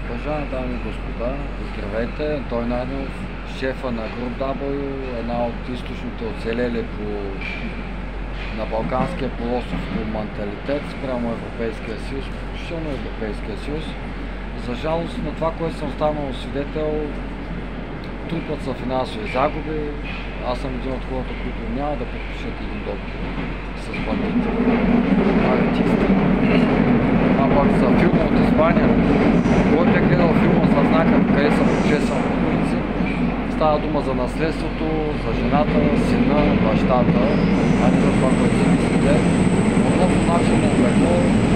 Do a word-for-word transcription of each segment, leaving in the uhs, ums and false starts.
Уважаеми дами и господа, здравейте! Антони Найденов, шефа на Груп дабъл ю, една от източните оцелели по... на Балканския полуостров по менталитет спрямо Европейския съюз, включително Европейския съюз. За жалост на това, което съм станал свидетел, трупат са финансови загуби. Аз съм един от хората, които няма да подпишат един договор с бандити, аретисти. А пък за филма от Испания, който е гледал филма за знака, къде съм почесал по улици, става дума за наследството, за жената, сина, бащата, а не за това, което си мислите. Относно начин на облекло,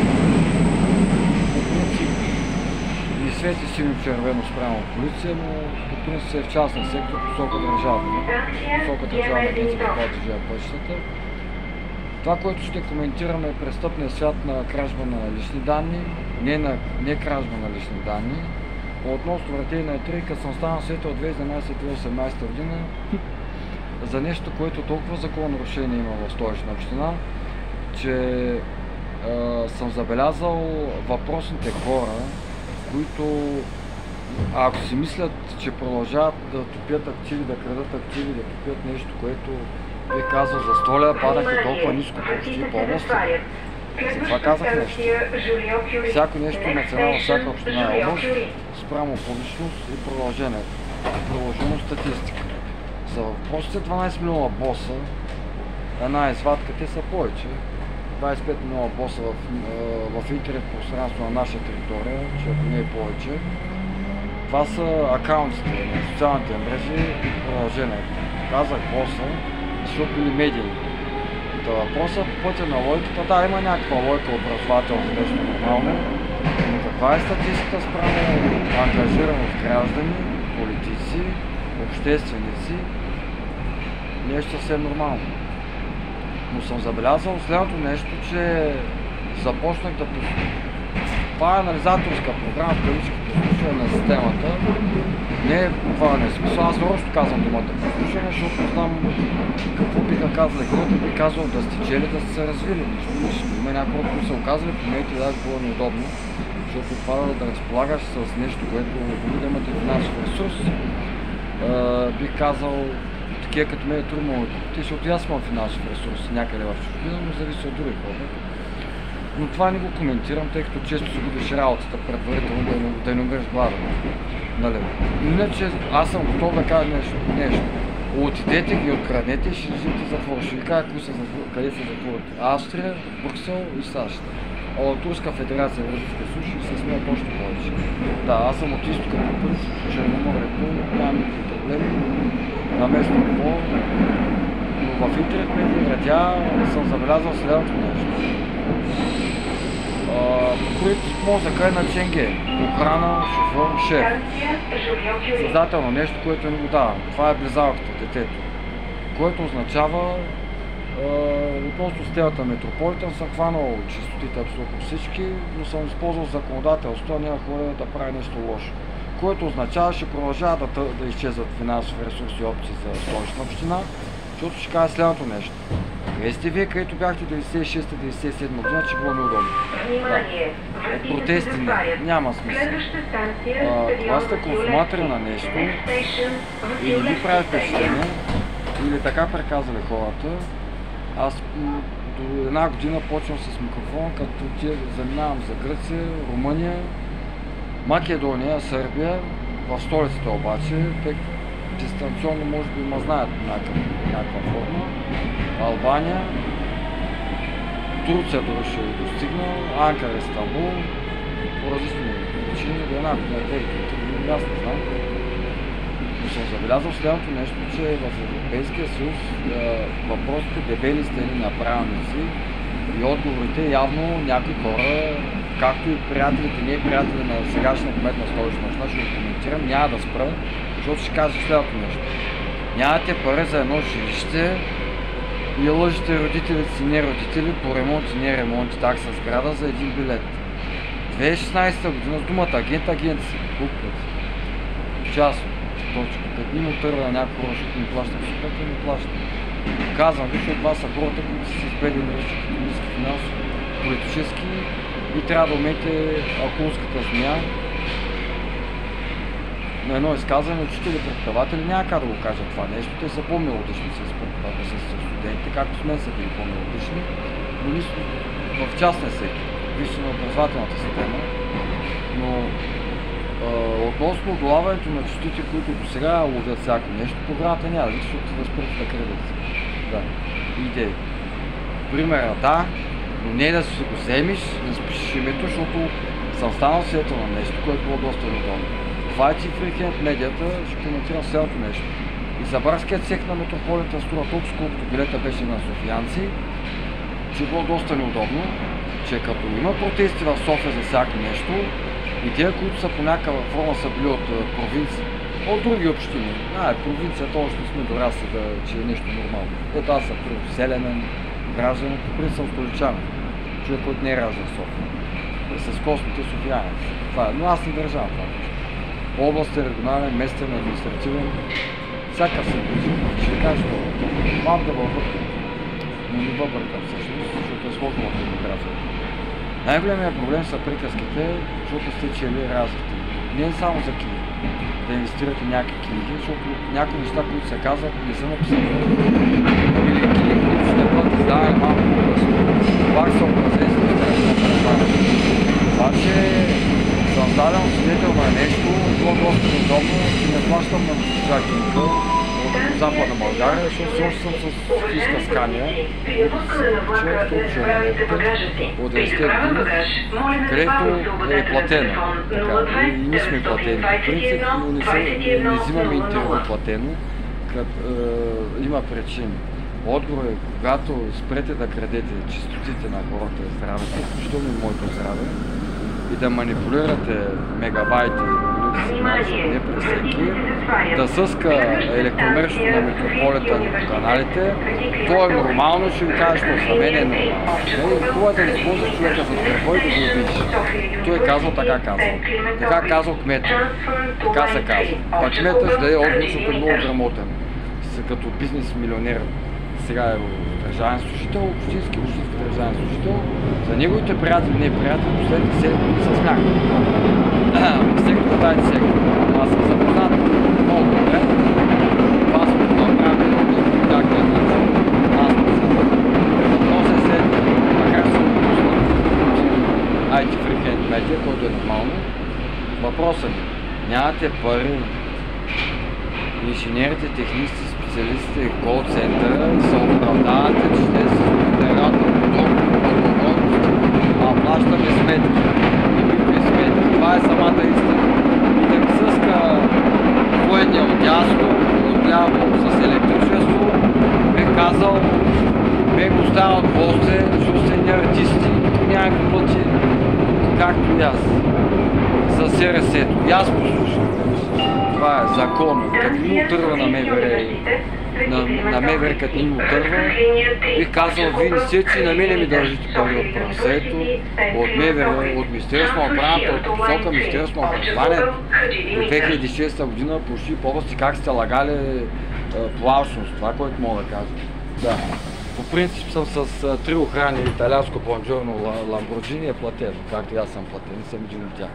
по принцип не свети синьо-червено спрямо полиция, но по принцип е в частния сектор, посока държавна. Посока държавна агенция по движение по пътищата. Това, което ще коментираме е престъпния свят на кражба на лични данни, не, на, не кражба на лични данни. Относно вратейна тройка съм станал свидетел две хиляди и единадесета - две хиляди и осемнадесета година за нещо, което толкова закононарушение има в Столична община, че е, съм забелязал въпросните хора, които ако си мислят, че продължават да топят активи, да крадат активи, да топят нещо, което бих казал за сто лева падахте толкова ниско почти по областта. Затова казах нещо. Всяко нещо на цена на всяка община е област, спрямо публичност и продължение. Продължено статистика. За въпросите дванадесет милиона боса, една извадка, те са повече. двадесет и пет милиона боса в, в интернет пространство на наша територия, че ако не е повече. Това са акаунтите на социалните мрежи и продължението. Казах боса, защото били медии. Та въпросът по пътя на логиката, да, има някаква логика образователна, нещо нормално, но каква е статистиката спрямо ангажираност граждани, политици, общественици, нещо съвсем нормално. Но съм забелязал следното нещо, че започнах да пуснем. Това е анализаторска програма в кавички послушване на системата. Не е буквален смисъл. Аз нарочно казвам думата послушване, защото знам какво биха казали хората, би казал да сте чели, да сте се развили. Има някои, които са оказали, помейте да било неудобно, защото това да разполагаш с нещо, което дори да имате финансов ресурс, бих казал, такива като мен е трудно, защото аз имам финансов ресурс някъде в чужбина, но зависи от други хора. Но това не го коментирам, тъй като често си губиш работата предварително, да, да не умреш гладен. Нали? Иначе аз съм готов да кажа нещо. нещо. Отидете ги, откраднете и ще лежите в затвор. Ще ви кажа къде са затворите. Австрия, Брюксел и САЩ. А от Турска федерация в Русския суши се смеят още повече. Да, аз съм от изтока по принцип, по Черноморието, нямам никакви проблеми. На местно ниво, но в интернет медии радиа съм забелязал следното нещо. Покрит мозъка е на Ченге, охрана, шофьор, шеф. Създателно нещо, което не го давам. Това е близалката, детето. Което означава, е, относно стелата Метрополитен съм хванал чистотите абсолютно всички, но съм използвал законодателство, а няма хора да прави нещо лошо. Което означава, ще продължава да, да изчезват финансови ресурси и опции за Столична община, защото ще кажа следното нещо. Къде сте вие, където бяхте деветдесет и шеста - деветдесет и седма година, че било неудобно? Да. От протести не. Няма смисъл. А, това сте консуматори на нещо и не ви прави впечатление, или така преказали хората. Аз до една година почвам с микрофон, като отида заминавам за Гърция, Румъния, Македония, Сърбия, в столицата обаче, тъй дистанционно може би ма знаят някаква форма. Албания, Турция дори ще достигна, Анкара, Истанбул, по различни причини, до една година, две години, аз не знам. Но съм забелязал следното нещо, че в Европейския съюз въпросите дебели стени на правилници и отговорите явно някои хора, както и приятелите, не приятели на сегашния кмет на Столична община, ще го коментирам, няма да спра, защото ще кажа следното нещо. Нямате пари за едно жилище и лъжите родителите си, не родители, по ремонт и не ремонт, такса сграда за един билет. две хиляди и шестнадесета година с думата агент, агенция, купят. Частно, точка. Като ни му търва на някакво хора, защото не плащам супата, не плащам. Казвам ви, защото това са хората, които са избели на икономически, финансово, политически и трябва да умеете акулската змия на едно изказване учители и преподаватели няма как да го кажат това нещо. Те са по-мелодични с студентите, както с мен са били по-мелодични, но нищо в част не са, вижте на образователната система. Но а, относно долаването на честите, които до сега ловят всяко нещо, програмата няма да защото да спрете да кредит. Да, идеи. Примерно, да, но не да си го вземеш, да спишеш името, защото съм станал свидетел на нещо, което било доста неудобно. Това е Фрикенд медията, ще коментирам следното нещо. И Забарският цех на Метрополитен струва толкова, колкото билета беше на софиянци, че било доста неудобно, че като има протести в София за всяко нещо, и те, които са по някаква форма са били от провинция, от други общини. А, провинцията още сме дорасли, да, че е нещо нормално. Ето аз съм селенен гражданин, по принцип съм столичанин, човек, който не е раждан в София. С костните софиянец. Това е, но аз не държавам това нещо. Областен, регионален, местен, административен, всякакъв съм причина. Ще кажа това. Малко да въбъркам, но не въбъркам всъщност, защото е сложно в демография. Най-големият проблем са приказките, защото сте чели разлики. Не е само за книги. Да инвестирате някакви книги, защото някои неща, които се казват, не са написани. Или книги, които ще бъдат издавани малко по-късно. Пак са образени с това. Това, че съм станал свидетел на нещо, било доста неудобно, че не плащам на госпожа Кинка от Западна България, защото все още съм с Софийска Скания, от деветдесетте години, където е платено. Така, и ние сме платени по принцип, но не, се, не взимаме интервю платено, като е, има причини. Отговор е, когато спрете да крадете чистотите на хората и здравето, включително и моето здраве, и да манипулирате мегабайти и не през всеки, да съска електромерството на Метрополитен по каналите, то е нормално, ще ви кажа, защото за мен е нормално. Това е да не използваш човека за гърба и да го обидиш. Той е казал, така казал. Така казал кмета. Така се казва. А кмета ще даде отговор, защото е много грамотен. Като бизнес милионер. Сега е държавен служител, общински, общински държавен служител. За неговите приятели, не приятели, последните седем години се смяха. Сектора дайте сектор. Аз съм запознат много добре. Това съм го направил от такъв начин. Аз не съм. Въпросът е след, макар съм пуснат ай ти Фрикенд медия, който е нормално. Въпросът ми, нямате пари. Инженерите, техниците, специалистите и кол-центъра се оправдавате, че те са работят отговорност, а плащаме сметки. Никакви сметки. Това е самата истина. И да ми съска военния отясно, отляво с електричество, бих казал, бих оставил от госте, защото са едни артисти, някакви пъти, както и аз. За Се Ре Се-то. И аз послушам. Това е закон. Като ми отърва на МВР, на, на МВР като ми отърва, бих казал, вие не сте, че на мене ми държите пари от правосъдието, от МВР, от Министерство на отбраната, от посока Министерство на образованието. До две хиляди и шеста година почти по-области как сте лагали по алчност, това, което мога да кажа. Да. По принцип съм с три охрани, италианско бонджорно Ламборджини е платено, както и аз съм платен, не съм един от тях.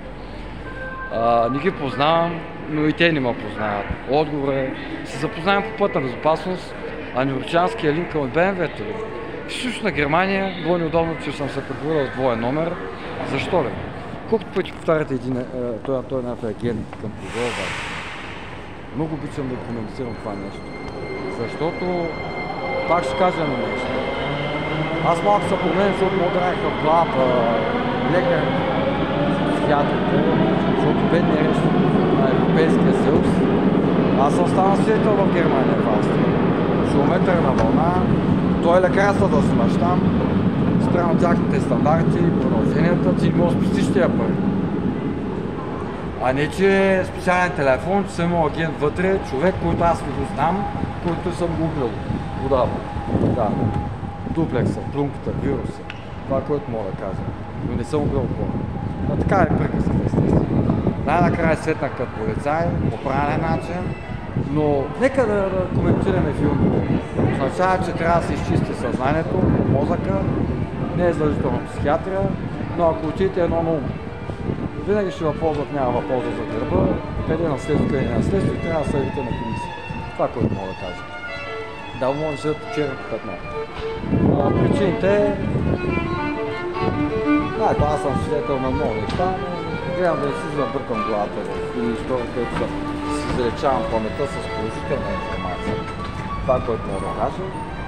А, не ги познавам, но и те не ме познават. Отговор е, се запознаем по пътна безопасност, а Нюрчанския линк към Бе Ем Ве-то ли? В Източна Германия било неудобно, че съм се прехвърлял с двоен номер. Защо ли? Колкото пъти повтаряте един, той, той е някакъв агент към кого обаче. Много обичам да коментирам това нещо. Защото, пак ще кажа на нещо. Аз малко се променя, защото мога да наяха в главата лекар, психиатрите, защото бедния реч на Европейския съюз. Аз съм станал свидетел в Германия, в Австрия. Километър на вълна, той лекарства да смъщ там, спрямо тяхните стандарти, продълженията, ти не може да спестиш тия пари. А не, че е специален телефон, че съм имал агент вътре, човек, който аз не го знам, който съм го убил. Вода. Да. Дуплекса, плюнката, вируса. Това, което мога да кажа. Но не съм убил хора. А така е приказката, естествено. Най-накрая светнах като полицай, по правилен начин, но нека да, да коментираме филмите. Означава, че трябва да се изчисти съзнанието, мозъка, не е задължително психиатрия, но ако отидете едно на ум. винаги ще въползват някаква полза за гърба, къде е наследство, къде е наследство и трябва да съдите на комисия. Това, което мога да кажа. Да, може да седат черното петно. Причините... Да, ето, аз съм свидетел на много неща, но гледам да не си забъркам главата или история, където си залечавам паметта с положителна информация. Това, което мога да кажа.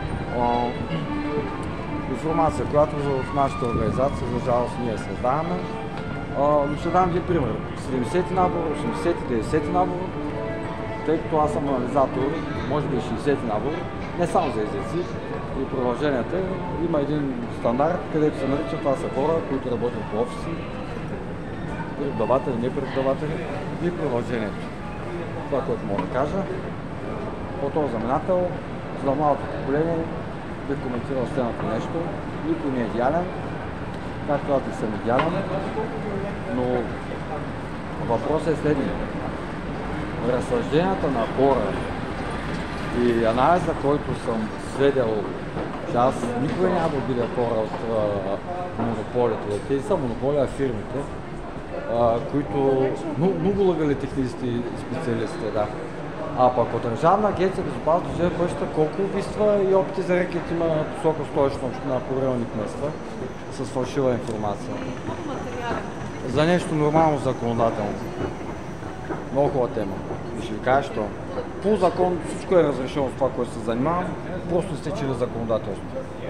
Информация, която в нашата организация, за жалост, ние създаваме. Но ще дам един пример. седемдесети набор, осемдесети, деветдесети набор, тъй като аз съм анализатор, може би шейсети набор, не само за езици и продълженията, има един стандарт, където се нарича, това са хора, които работят в офиси, преподаватели, не преподаватели и продължението. Това, което мога да кажа. По този знаменател, за малото поколение, бих коментирал сцената нещо. Никой не е идеален, както аз не съм идеален, но въпросът е следния. Разсъжденията на хора и анализа, който съм сведел, че аз никога няма да обидя хора от а, монополите. Тези са монополи, а фирмите, а, които много, много лъгали техниците и специалистите, да. А пък от Държавна агенция безопасност движение по пътищата колко убийства и опити за рекет има на посока Столична община по районни кметства с фалшива информация. За нещо нормално законодателно. Много хубава тема. И ще ви кажа, що по закон всичко е разрешено с това, което се занимавам, просто сте чели законодателство.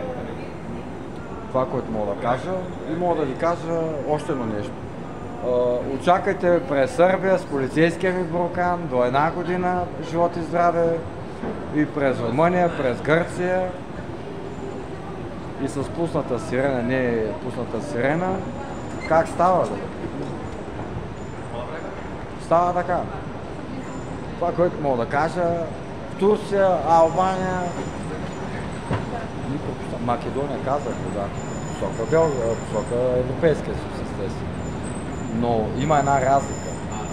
Това, което мога да кажа, и мога да ви кажа още едно нещо. Очакайте през Сърбия с полицейския ми буркан до една година живот и здраве и през Румъния, през Гърция и с пусната сирена, не пусната сирена. Как става? Бе? Става така. Това, което мога да кажа, в Турция, Албания, Македония казах, да, посока Белгия, посока Европейския съюз, естествено. Но има една разлика.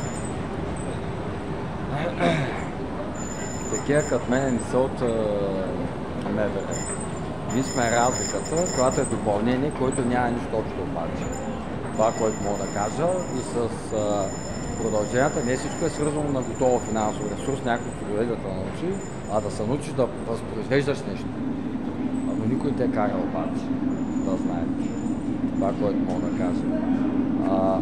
Такива като мене не са от МВР. Ние сме разликата, която е допълнение, който няма нищо общо обаче. Това, което мога да кажа и с а, продълженията, не всичко е свързано на готово финансов ресурс, някой ще доведе да те научи, а да се научиш да възпроизвеждаш нещо. Но никой не те кара обаче, да знаете. Това, което мога да кажа. А,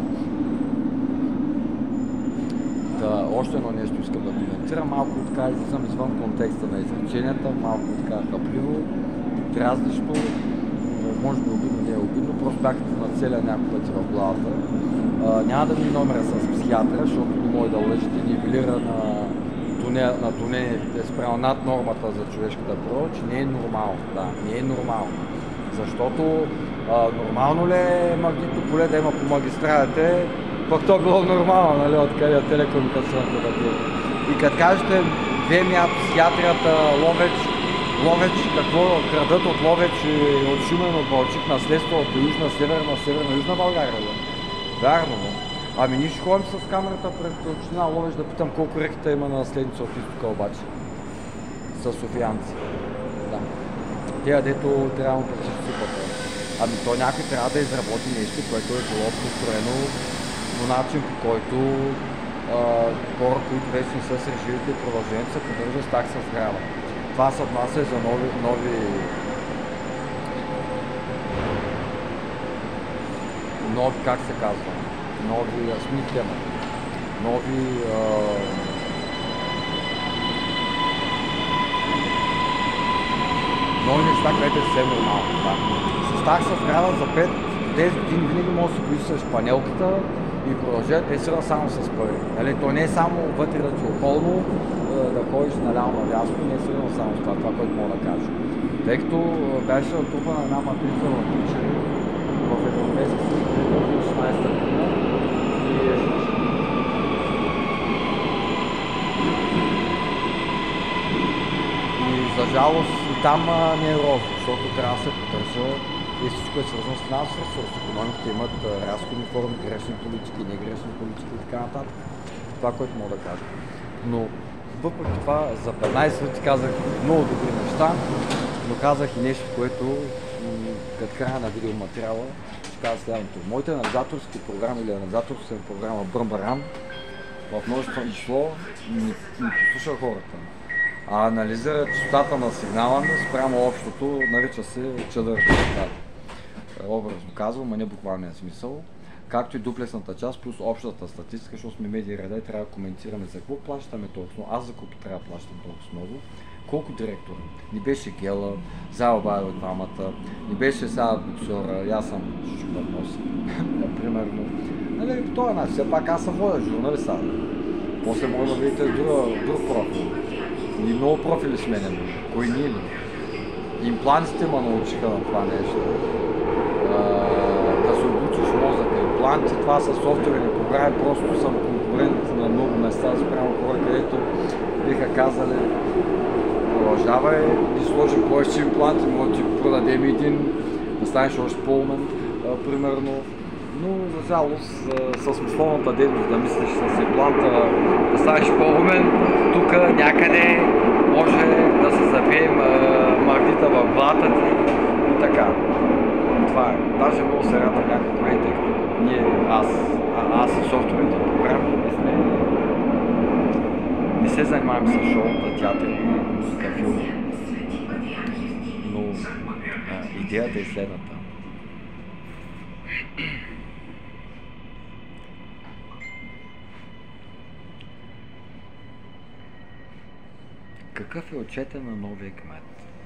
да, още едно нещо искам да коментирам, малко така излизам извън контекста на изреченията, малко така хапливо, дразнещо, може би обидно, не е обидно, просто бях нацеля няколко пъти в главата. А, няма да ми номера с психиатра, защото не може да лъжите нивелира на, туне, на тунелите спрямо над нормата за човешката природа, че не е нормално. Да, не е нормално. Защото а, нормално ли е магнитно поле да има по магистралите, пък то било нормално, нали, откъде от телекомуникационната батерия. И като кажете, ВМА, психиатрията, Ловеч, Ловеч, какво крадат от Ловеч и от Шумен, от Балчик, наследство от Южна, Северна, Северна, Южна България, да? Вярно, да. Ами ние ще ходим с камерата пред община Ловеч да питам колко рекета има на наследница от изтока обаче. С софиянци. Да. Тея, дето трябва да се супата. Ами то някой трябва да изработи нещо, което е било построено по начин, по който а, хора, които вече не са с режимите и продължението се поддържат с такса сграда. Това се отнася за нови, нови, нови, как се казва, нови, сми тема, нови, а, нови неща, което е съвсем нормално. Да. С такса сграда за пет-десет години винаги може да се поискаш панелката и продължат, е сила само с пари. Нали? То не е само вътре да ти околно, да ходиш наляво надясно, не е свързано само с това, това, което мога да кажа. Тъй като беше натрупана една матрица в Тичери в Европейския съюз през две хиляди и шестнадесета година и за жалост и там не е розово, защото трябва да се поддържа и всичко е свързано с финансов ресурс. Икономиките имат разходни форми, грешни политики, негрешни политики и така нататък. Това, което мога да кажа. Но въпреки това, за петнадесет минути казах много добри неща, но казах и нещо, което като края на видеоматериала ще кажа следното. Моите анализаторски програми или анализаторска програма Bърмбаран в множествено число не, не послуша хората, а анализира чистотата на сигнала ми спрямо общото, нарича се чадър. Образно казвам, а не буквалния смисъл. Както и дуплексната част, плюс общата статистика, защото сме медии реда и трябва да коментираме за какво плащаме толкова, аз за колко трябва да плащам толкова много, колко директора. Не беше Гела, Залба от двамата, не беше сега боксера, и аз съм щупът носи, примерно. Нали, по този начин, все пак аз съм воден журналист. После може да видите друг, друг профил. И много профили сменяме, кои ни ли. Имплантите ме научиха на това нещо. Да се обучиш мозъка. Импланти, това са софтуерни програми, просто съм конкурент на много места спрямо хора, където биха казали продължавай, да сложим повече импланти, може да ти продадем един, да станеш още по-умен, примерно. Но за жалост с мисловната дейност да мислиш с импланта, да станеш по-умен, тук някъде може да се забием магнита в главата ти и така. Това е. Даже много се радвам някакво колеги, тъй като ние, аз, а, аз и софтуерните програми не сме, не се занимаваме с шоута, театър, музика, филм. Но а, идеята е следната. Какъв е отчетът на новия кмет?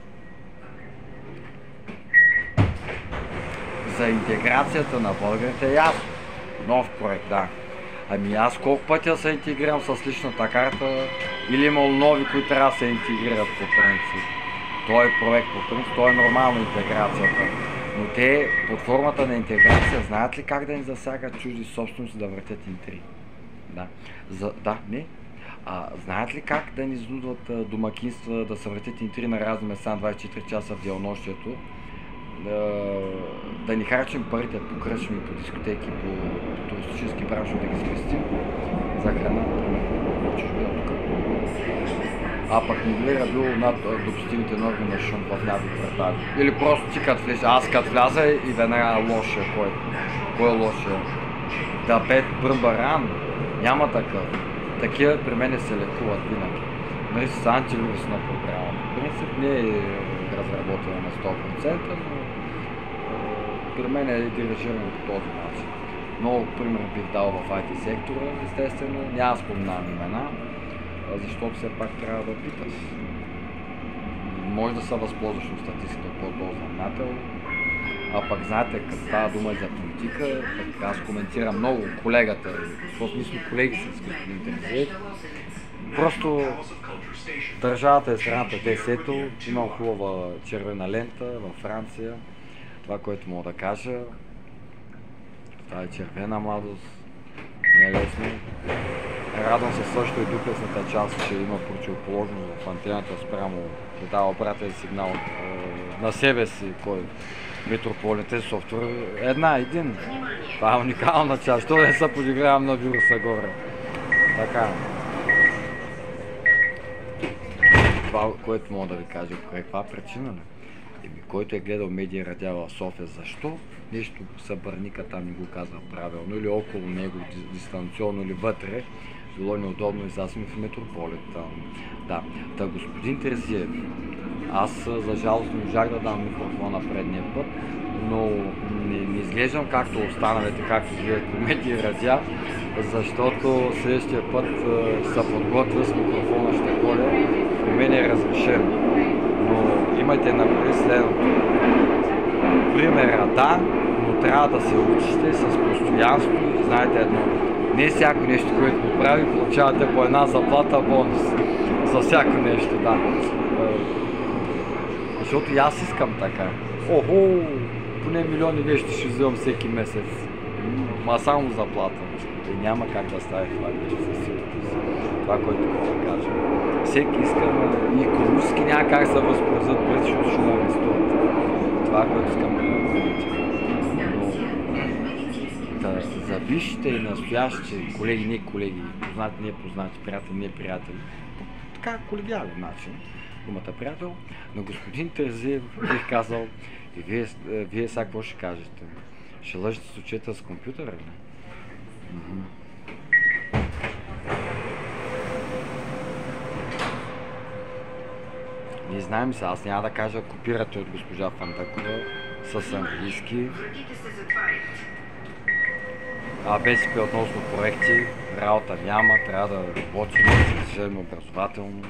За интеграцията на българите е ясно. Нов проект, да. Ами аз колко пътя се интегрирам с личната карта или имал нови, които трябва да се интегрират по принцип. Той е проект по принцип, той е нормално интеграцията. Но те под формата на интеграция знаят ли как да ни засягат чужди собствености да въртят интриги? Да. За, да, не. А, знаят ли как да ни изнудват домакинства да се въртят интриги на разни места на двайсет и четири часа в денонощието? Да, да ни харчим парите по кръчми, по дискотеки, по, по туристически браншове, да ги спестим за храна, а пък не гледа бил над допустимите норми на шум в някакви квартали. Или просто ти като влеза, аз като вляза и веднага лошия, кой, кой е лошия? Да пет Bърмбаран, няма такъв. Такива при мен се лекуват винаги. Нали с антивирусна програма. В принцип не е разработена на сто процента, но при мен е дирижирано по този начин. Много пример бих дал в ай ти сектора, естествено. Няма спомнам имена, защото все пак трябва да питаш. Може да се възползваш от статистиката по по-знаменател. А пък знаете, като става дума за политика, пък аз коментирам много колегата, защото ние сме колеги с които ни интересуват. Просто държавата е страната десето, имам хубава червена лента във Франция. Това, което мога да кажа, това е червена младост, не е лесно. Радвам се също и дуплексната част, че има противоположност в антената спрямо да дава обратен сигнал е, на себе си, кой метрополитен софтуер. Една, един. Това е уникална част, що не се подигравам на вируса горе. Така. Това, което мога да ви кажа, каква причина ли? Еми, който е гледал медия радиа в София, защо нещо събърника там не го казва правилно или около него, дистанционно или вътре, било неудобно и сега сме в метрополитен. Да, та господин Терзиев, аз за жалост не можах да дам микрофона предния път, но не, не изглеждам както останалите, както гледат по медии радиа, защото следващия път се подготвя с микрофона, ще ходя, при мен е разрешено. Но имайте напред следното. Примера, да, но трябва да се учите с постоянство. Знаете едно, не всяко нещо, което го прави, получавате по една заплата бонус. За всяко нещо, да. Защото и аз искам така. Охо, поне милиони вещи ще вземам всеки месец. Ма само заплата. И няма как да стане това нещо със силата си. Това, което мога да кажа. Всеки иска, и икономически няма как да се възползват пари, защото ще ме арестуват. Това, което искам да коментирам. Но да, за бившите и настоящи колеги, не колеги, познати, не познати, приятели, не приятели, така колегиален начин, думата приятел, на господин Терзиев бих казал, и вие, вие сега какво ще кажете? Ще лъжете с очите с компютъра ли? Mm-hmm. Ние знаем се, аз няма да кажа копирате от госпожа Фандъкова с английски. А БСП относно проекти, работа няма, трябва да работим, да се живем образователно.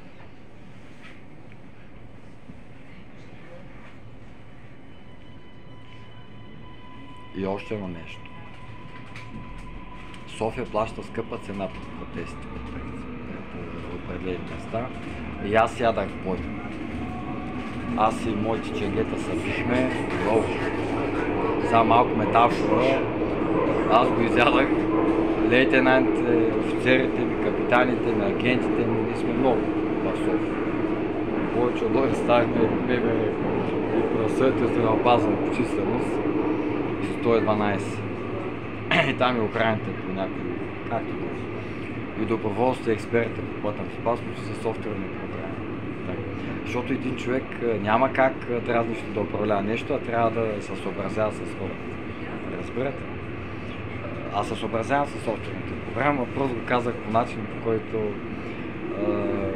И още едно нещо. София плаща скъпа цена по протести по определени места. И аз сядах в бой. Аз и моите ченгета се бихме много. За малко метафора, аз го изядах. Лейтенантите, офицерите ми, капитаните ми, агентите ми, ние сме много в София. Повече отдолу ставихме БВР и правосъдието здравеопазване по численост за сто и дванайсет. И там и охраните по някакви, както го. И доброволците и експертите по пътна безопасност за софтуерни програми. Так. Защото един човек няма как дразнично да управлява нещо, а трябва да се съобразява с хората. Разбирате? Аз се съобразявам с софтуерните програми, а просто го казах по начин, по който е,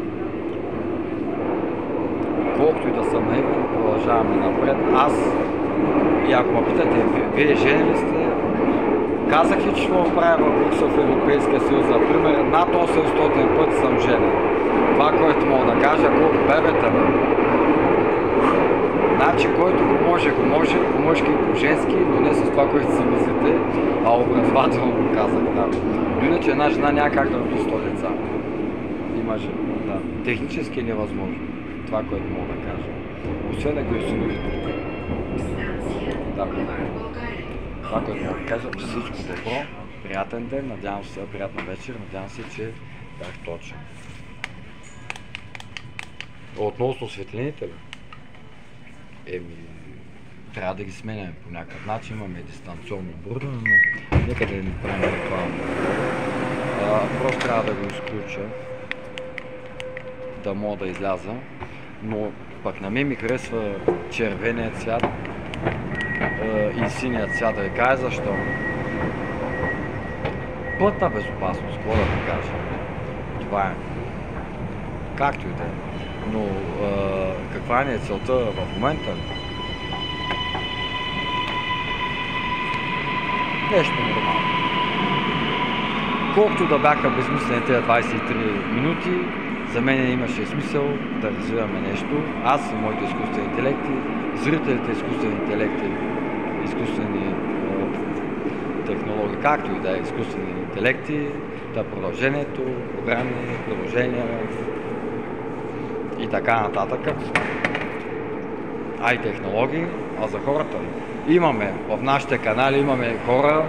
колкото и да съм наивен, продължаваме напред. Аз, и ако ме питате, вие жени ли сте? Казах ли, че ще го правя в курса в Европейския съюз, за пример, над осемстотин пъти съм женен. Това, което мога да кажа, колко бебета бе. Значи, който го може, го може, по мъжки и по женски, но не с това, което си мислите, а образователно го казах, да. Но иначе една жена няма как да роди сто деца. Има жена, да. Технически е невъзможно. Това, което мога да кажа. Освен да ги осинови. Да. Това, което мога да кажа, че всичко добро, приятен ден, надявам се, приятна вечер, надявам се, че бях точен. Относно светлините, бе? Еми, трябва да ги сменяме по някакъв начин, имаме дистанционно оборудване, но нека да не правим реклама. Просто трябва да го изключа, да мога да изляза, но пък на мен ми харесва червеният цвят и синият цвят, да ви кажа защо. Пътна безопасност, какво да ви кажа? Това е. Както и да е. Но а, каква ни е целта в момента? Нещо нормално. Колкото да бяха безмислени тези двайсет и три минути, за мен имаше смисъл да развиваме нещо. Аз и моите изкуствени интелекти, зрителите изкуствени интелекти, изкуствени е, технологии, както и да е изкуствени интелекти, да продължението, програми, приложения и така нататък. А и технологии, а за хората имаме, в нашите канали имаме хора,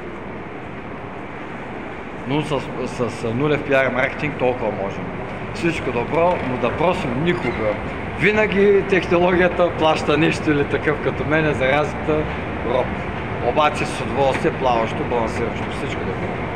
но с, с, с нулев пиар маркетинг толкова можем. Всичко добро, но да просим никога. Винаги технологията плаща нещо или такъв като мене за разликата роб. Обаче с удоволствие плаващо, балансиращо. Всичко добро.